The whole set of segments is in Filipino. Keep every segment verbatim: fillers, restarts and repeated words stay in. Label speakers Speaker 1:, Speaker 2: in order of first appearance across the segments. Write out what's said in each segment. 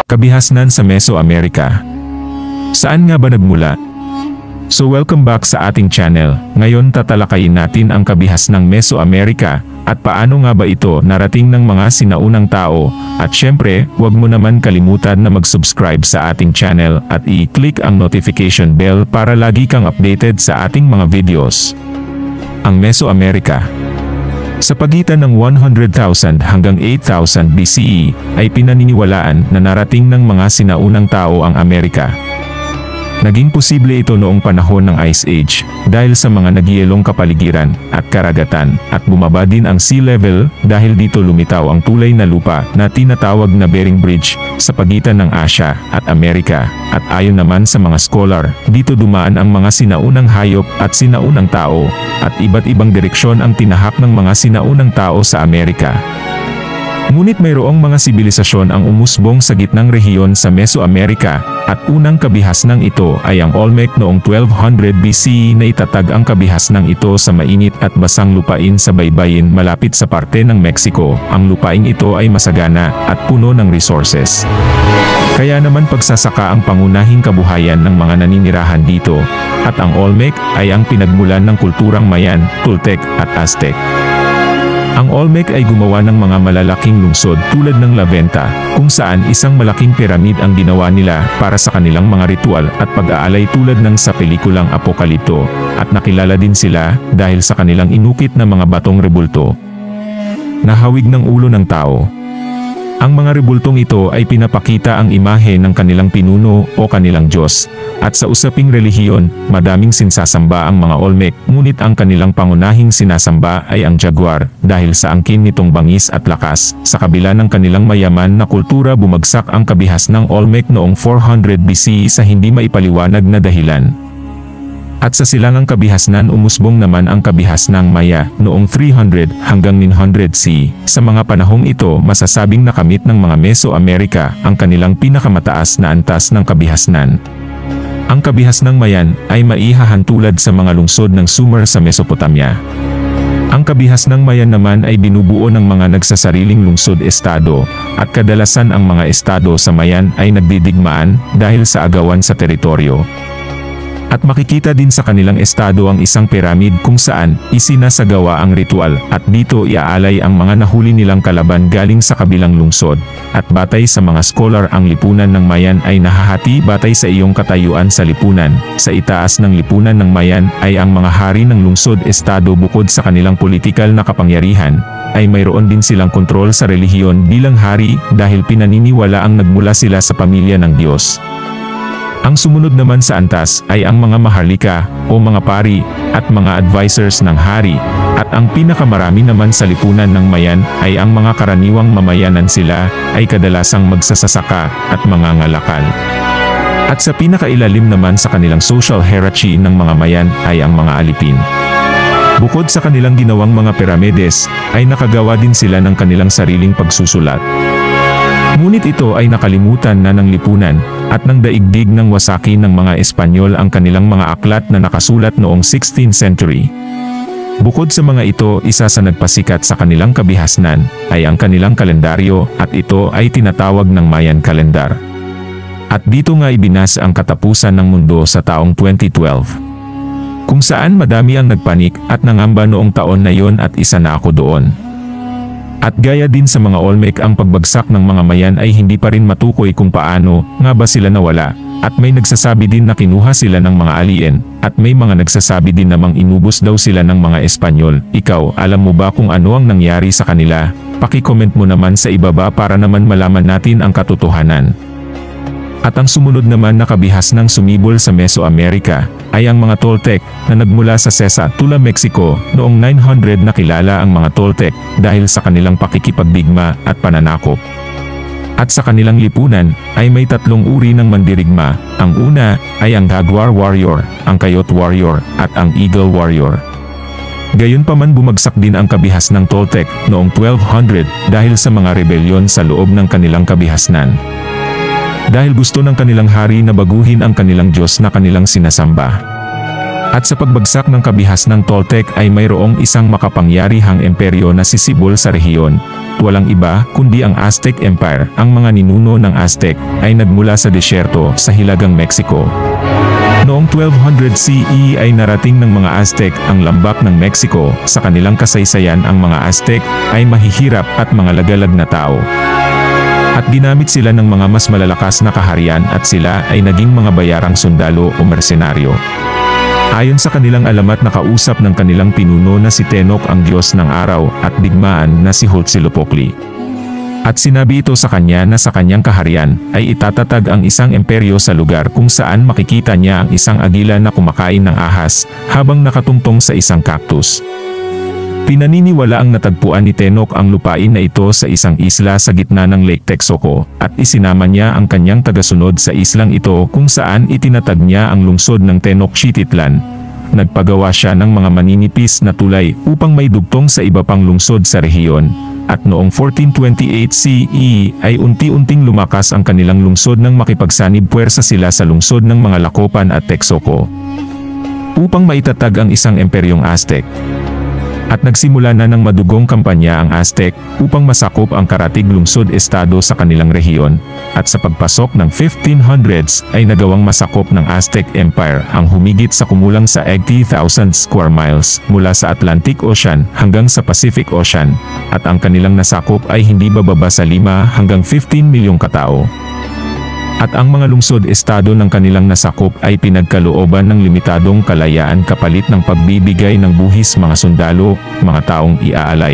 Speaker 1: Kabihasnan sa Mesoamerica. Saan nga ba nagmula? So welcome back sa ating channel. Ngayon tatalakayin natin ang kabihasnang Mesoamerica at paano nga ba ito narating ng mga sinaunang tao. At syempre, huwag mo naman kalimutan na mag-subscribe sa ating channel at i-click ang notification bell para lagi kang updated sa ating mga videos. Ang Mesoamerica. Sa pagitan ng one hundred thousand hanggang eight thousand B C E ay pinaniniwalaan na narating ng mga sinaunang tao ang Amerika. Naging posible ito noong panahon ng Ice Age dahil sa mga nagyelong kapaligiran at karagatan at bumaba din ang sea level dahil dito lumitaw ang tulay na lupa na tinatawag na Bering Bridge sa pagitan ng Asya at Amerika. At ayon naman sa mga scholar, dito dumaan ang mga sinaunang hayop at sinaunang tao at iba't ibang direksyon ang tinahak ng mga sinaunang tao sa Amerika. Ngunit mayroong mga sibilisasyon ang umusbong sa gitnang rehiyon sa Mesoamerica at unang kabihasnang ito ay ang Olmec noong twelve hundred B C E na itatag ang kabihasnang ito sa mainit at basang lupain sa baybayin malapit sa parte ng Mexico. Ang lupain ito ay masagana at puno ng resources. Kaya naman pagsasaka ang pangunahing kabuhayan ng mga naninirahan dito at ang Olmec ay ang pinagmulan ng kulturang Mayan, Toltec at Aztec. Ang Olmec ay gumawa ng mga malalaking lungsod tulad ng La Venta, kung saan isang malaking piramid ang ginawa nila para sa kanilang mga ritual at pag-aalay tulad ng sa pelikulang Apokalipto, at nakilala din sila dahil sa kanilang inukit na mga batong rebulto. Nahawig ng ulo ng tao. Ang mga rebultong ito ay pinapakita ang imahe ng kanilang pinuno o kanilang Diyos. At sa usaping relihiyon, madaming sinsasamba ang mga Olmec, ngunit ang kanilang pangunahing sinasamba ay ang jaguar, dahil sa angkin nitong bangis at lakas. Sa kabila ng kanilang mayaman na kultura, bumagsak ang kabihasnang Olmec noong four hundred B C E sa hindi maipaliwanag na dahilan. At sa silangang kabihasnan umusbong naman ang kabihasnang Maya noong three hundred hanggang nine hundred C. Sa mga panahong ito masasabing nakamit ng mga Mesoamerica ang kanilang pinakamataas na antas ng kabihasnan. Ang kabihasnang Mayan ay maihahantulad sa mga lungsod ng Sumer sa Mesopotamia. Ang kabihasnang Mayan naman ay binubuo ng mga nagsasariling lungsod-estado, at kadalasan ang mga estado sa Mayan ay nagdidigmaan dahil sa agawan sa teritoryo. At makikita din sa kanilang estado ang isang piramid kung saan isinasagawa ang ritual at dito iaalay ang mga nahuli nilang kalaban galing sa kabilang lungsod. At batay sa mga scholar ang lipunan ng Mayan ay nahahati batay sa iyong katayuan sa lipunan. Sa itaas ng lipunan ng Mayan ay ang mga hari ng lungsod-estado bukod sa kanilang politikal na kapangyarihan, ay mayroon din silang kontrol sa relihiyon bilang hari dahil pinaniniwala ang nagmula sila sa pamilya ng Diyos. Ang sumunod naman sa antas ay ang mga maharlika o mga pari at mga advisors ng hari, at ang pinakamarami naman sa lipunan ng Mayan ay ang mga karaniwang mamayanan, sila ay kadalasang magsasasaka at mga ngalakal. At sa pinakailalim naman sa kanilang social hierarchy ng mga Mayan ay ang mga alipin. Bukod sa kanilang ginawang mga piramides, ay nakagawa din sila ng kanilang sariling pagsusulat. Ngunit ito ay nakalimutan na ng lipunan, at ng daigdig ng wasaki ng mga Espanyol ang kanilang mga aklat na nakasulat noong sixteenth century. Bukod sa mga ito, isa sa nagpasikat sa kanilang kabihasnan ay ang kanilang kalendaryo, at ito ay tinatawag ng Mayan Calendar. At dito nga ibinas ang katapusan ng mundo sa taong twenty twelve. Kung saan madami ang nagpanik at nangamba noong taon na yon, at isa na ako doon. At gaya din sa mga Olmec, ang pagbagsak ng mga Mayan ay hindi pa rin matukoy kung paano nga ba sila nawala, at may nagsasabi din na kinuha sila ng mga alien, at may mga nagsasabi din namang inubos daw sila ng mga Espanyol. Ikaw, alam mo ba kung ano ang nangyari sa kanila? Paki-comment mo naman sa ibaba para naman malaman natin ang katotohanan. At ang sumunod naman na kabihasnang sumibol sa Mesoamerica ay ang mga Toltec na nagmula sa Cesa, Tula, Mexico. Noong nine hundred nakilala ang mga Toltec dahil sa kanilang pakikipagdigma at pananakop. At sa kanilang lipunan ay may tatlong uri ng mandirigma. Ang una ay ang Jaguar Warrior, ang Coyote Warrior at ang Eagle Warrior. Gayunpaman bumagsak din ang kabihasnang Toltec noong twelve hundred dahil sa mga rebelyon sa loob ng kanilang kabihasnan. Dahil gusto ng kanilang hari na baguhin ang kanilang Diyos na kanilang sinasamba. At sa pagbagsak ng kabihas ng Toltec ay mayroong isang makapangyarihang imperyo na sisibol sa rehiyon. Walang iba kundi ang Aztec Empire. Ang mga ninuno ng Aztec ay nagmula sa desyerto sa hilagang Mexico. Noong twelve hundred C E ay narating ng mga Aztec ang lambak ng Mexico. Sa kanilang kasaysayan ang mga Aztec ay mahihirap at mga lagalag na tao. At ginamit sila ng mga mas malalakas na kaharian at sila ay naging mga bayarang sundalo o mersenaryo. Ayon sa kanilang alamat na kausap ng kanilang pinuno na si Tenoch ang Diyos ng Araw at Digmaan na si Huitzilopochtli. At sinabi ito sa kanya na sa kanyang kaharian ay itatatag ang isang imperyo sa lugar kung saan makikita niya ang isang agila na kumakain ng ahas habang nakatungtong sa isang cactus. Pinaniniwala ang natagpuan ni Tenoch ang lupain na ito sa isang isla sa gitna ng Lake Texcoco at isinama niya ang kanyang tagasunod sa islang ito kung saan itinatag niya ang lungsod ng Tenochtitlan. Nagpagawa siya ng mga maninipis na tulay upang may dugtong sa iba pang lungsod sa rehiyon. At noong fourteen twenty-eight C E ay unti-unting lumakas ang kanilang lungsod nang makipagsanib puwersa sila sa lungsod ng mga Lacopan at Texcoco upang maitatag ang isang emperyong Aztec. At nagsimula na ng madugong kampanya ang Aztec upang masakop ang karatig lungsod-estado sa kanilang rehiyon. At sa pagpasok ng fifteen hundreds ay nagawang masakop ng Aztec Empire ang humigit sa kumulang sa eighty thousand square miles mula sa Atlantic Ocean hanggang sa Pacific Ocean. At ang kanilang nasakop ay hindi bababa sa lima hanggang fifteen milyong katao. At ang mga lungsod-estado ng kanilang nasakop ay pinagkalooban ng limitadong kalayaan kapalit ng pagbibigay ng buhis mga sundalo, mga taong iaalay.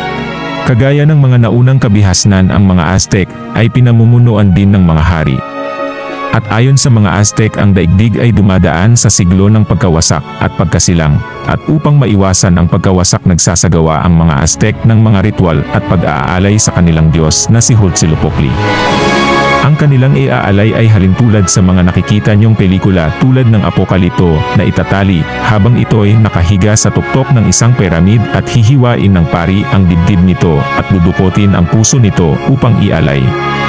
Speaker 1: Kagaya ng mga naunang kabihasnan ang mga Aztec ay pinamumunuan din ng mga hari. At ayon sa mga Aztec ang daigdig ay dumadaan sa siglo ng pagkawasak at pagkasilang. At upang maiwasan ang pagkawasak nagsasagawa ang mga Aztec ng mga ritual at pag-aalay sa kanilang Diyos na si Huitzilopochtli. Ang kanilang iaalay ay halintulad sa mga nakikita niyong pelikula tulad ng Apokalipto na itatali habang ito'y nakahiga sa tuktok ng isang piramid at hihiwain ng pari ang dibdib nito at dudukotin ang puso nito upang ialay.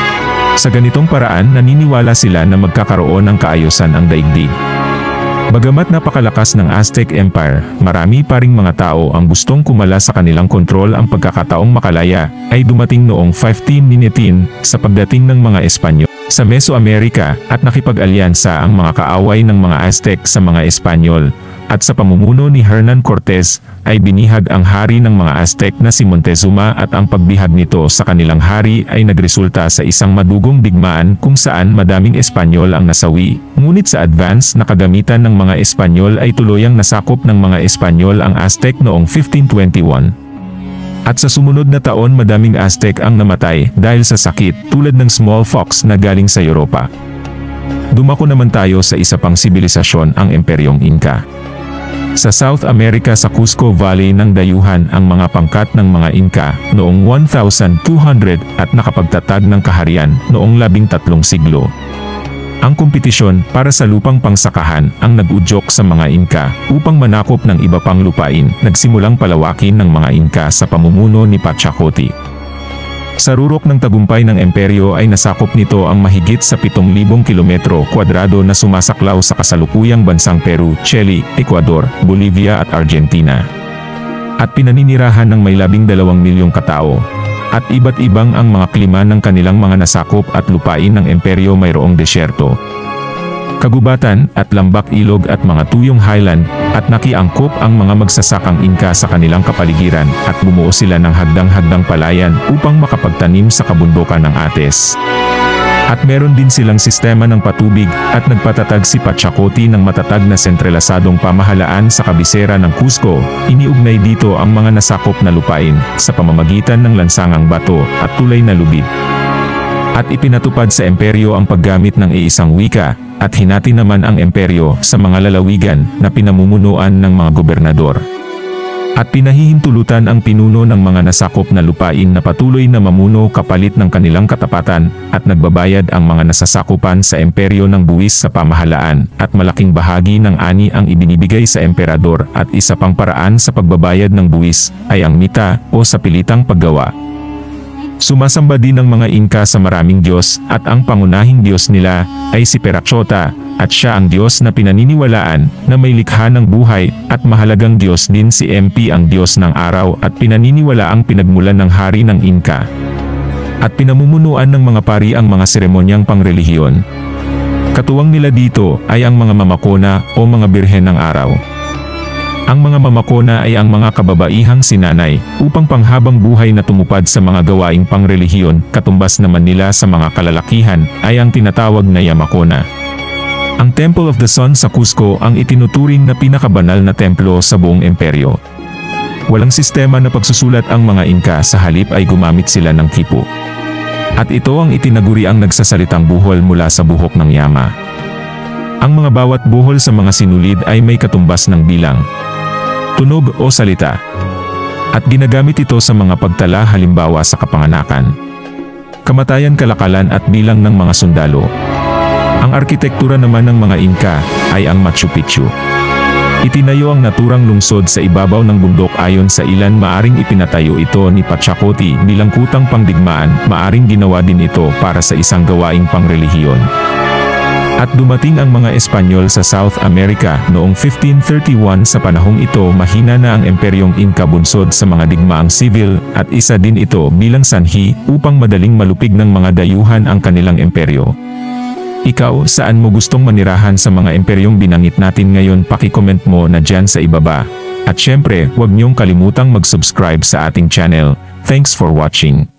Speaker 1: Sa ganitong paraan naniniwala sila na magkakaroon ng kaayusan ang daigdig. Bagamat napakalakas ng Aztec Empire, marami pa ring mga tao ang gustong kumala sa kanilang kontrol. Ang pagkakataong makalaya ay dumating noong fifteen nineteen sa pagdating ng mga Espanyol sa Mesoamerica at nakipag-alyansa ang mga kaaway ng mga Aztec sa mga Espanyol. At sa pamumuno ni Hernan Cortez ay binihag ang hari ng mga Aztec na si Montezuma at ang pagbihag nito sa kanilang hari ay nagresulta sa isang madugong digmaan kung saan madaming Espanyol ang nasawi. Ngunit sa advance na kagamitan ng mga Espanyol ay tuluyang nasakop ng mga Espanyol ang Aztec noong fifteen twenty-one. At sa sumunod na taon madaming Aztec ang namatay dahil sa sakit tulad ng smallpox na galing sa Europa. Dumako naman tayo sa isa pang sibilisasyon, ang Imperyong Inca. Sa South America sa Cusco Valley ng dayuhan ang mga pangkat ng mga Inca noong one thousand two hundred at nakapagtatag ng kaharian noong labing tatlong siglo. Ang kompetisyon para sa lupang pangsakahan ang nag-udyok sa mga Inca upang manakop ng iba pang lupain. Nagsimulang palawakin ng mga Inca sa pamumuno ni Pachacuti. Sa rurok ng tagumpay ng emperyo ay nasakop nito ang mahigit sa pitong libong kilometro kwadrado na sumasaklaw sa kasalukuyang bansang Peru, Chile, Ecuador, Bolivia at Argentina. At pinaninirahan ng may labing dalawang milyong katao. At iba't ibang ang mga klima ng kanilang mga nasakop at lupain ng emperyo, mayroong desyerto, kagubatan at lambak ilog at mga tuyong highland, at nakiangkop ang mga magsasakang Inca sa kanilang kapaligiran at bumuo sila ng hagdang-hagdang palayan upang makapagtanim sa kabundukan ng Ates. At meron din silang sistema ng patubig at nagpatatag si Pachacuti ng matatag na sentralasadong pamahalaan sa kabisera ng Cusco. Iniugnay dito ang mga nasakop na lupain sa pamamagitan ng lansangang bato at tulay na lubid. At ipinatupad sa emperyo ang paggamit ng iisang wika, at hinati naman ang emperyo sa mga lalawigan na pinamumunuan ng mga gobernador. At pinahihintulutan ang pinuno ng mga nasakop na lupain na patuloy na mamuno kapalit ng kanilang katapatan, at nagbabayad ang mga nasasakupan sa emperyo ng buwis sa pamahalaan, at malaking bahagi ng ani ang ibinibigay sa emperador. At isa pang paraan sa pagbabayad ng buwis ay ang mita o sa pilitang paggawa. Sumasamba din ng mga Inca sa maraming Diyos at ang pangunahing Diyos nila ay si Perachota at siya ang Diyos na pinaniniwalaan na may likha ng buhay at mahalagang Diyos din. Si M P ang Diyos ng araw at pinaniniwala ang pinagmulan ng hari ng Inca. At pinamumunuan ng mga pari ang mga seremonyang pangrelihiyon. Katuwang nila dito ay ang mga mamakona o mga birhen ng araw. Ang mga mamakona ay ang mga kababaihang sinanay upang panghabang buhay na tumupad sa mga gawaing pangrelihiyon. Katumbas naman nila sa mga kalalakihan ay ang tinatawag na yamakona. Ang Temple of the Sun sa Cusco ang itinuturing na pinakabanal na templo sa buong imperyo. Walang sistema na pagsusulat ang mga Inca, sa halip ay gumamit sila ng quipu. At ito ang itinaguri ang nagsasalitang buhol mula sa buhok ng yama. Ang mga bawat buhol sa mga sinulid ay may katumbas ng bilang, tunog o salita. At ginagamit ito sa mga pagtala, halimbawa sa kapanganakan, kamatayan, kalakalan at bilang ng mga sundalo. Ang arkitektura naman ng mga Inca ay ang Machu Picchu. Itinayo ang naturang lungsod sa ibabaw ng bundok. Ayon sa ilan, maaring ipinatayo ito ni Pachacuti bilang kutang pangdigmaan. Maaring ginawa din ito para sa isang gawaing pangrelihiyon. At dumating ang mga Espanyol sa South America noong fifteen thirty-one. Sa panahong ito, mahina na ang Imperyong Inca, bunsod sa mga digmaang sivil, at isa din ito bilang sanhi upang madaling malupig ng mga dayuhan ang kanilang imperyo. Ikaw, saan mo gustong manirahan sa mga imperyong binanggit natin ngayon? Paki-comment mo na dyan sa ibaba. At syempre, huwag niyong kalimutang mag-subscribe sa ating channel. Thanks for watching.